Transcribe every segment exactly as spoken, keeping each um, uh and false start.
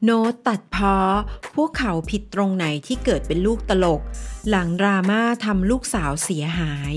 โน้ตตัดพ้อพวกเขาผิดตรงไหนที่เกิดเป็นลูกตลกหลังดราม่าทำลูกสาวเสียหาย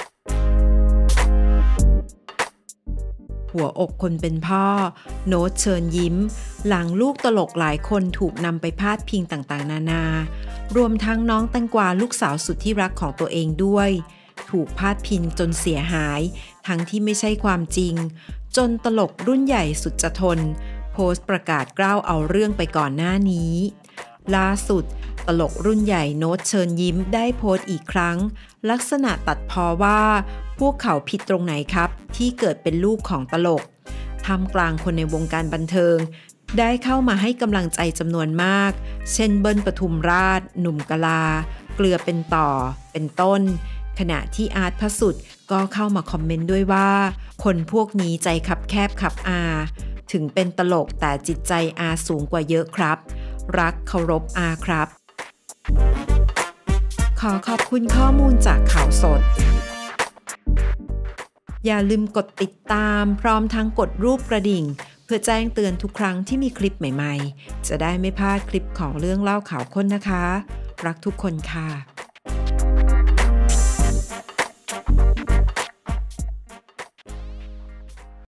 หัวอกคนเป็นพ่อโน้ตเชิญยิ้มหลังลูกตลกหลายคนถูกนำไปพาดพิงต่างๆนานารวมทั้งน้องแตงกวาลูกสาวสุดที่รักของตัวเองด้วยถูกพาดพิงจนเสียหายทั้งที่ไม่ใช่ความจริงจนตลกรุ่นใหญ่สุดจะทนโพสต์ประกาศกล้าวเอาเรื่องไปก่อนหน้านี้ล่าสุดตลกรุ่นใหญ่โน้ตเชิญยิ้มได้โพสต์อีกครั้งลักษณะตัดพ้อว่าพวกเขาผิดตรงไหนครับที่เกิดเป็นลูกของตลกท่ามกลางคนในวงการบันเทิงได้เข้ามาให้กำลังใจจำนวนมากเช่นเบิ้ลปทุมราชหนุ่มกลาเกลือเป็นต่อเป็นต้นขณะที่อาร์ตพระสุดก็เข้ามาคอมเมนต์ด้วยว่าคนพวกนี้ใจคับแคบขับอาถึงเป็นตลกแต่จิตใจอาสูงกว่าเยอะครับรักเคารพอาครับขอขอบคุณข้อมูลจากข่าวสดอย่าลืมกดติดตามพร้อมทั้งกดรูปกระดิ่งเพื่อแจ้งเตือนทุกครั้งที่มีคลิปใหม่ๆจะได้ไม่พลาดคลิปของเรื่องเล่าข่าวค้นนะคะรักทุกคนค่ะ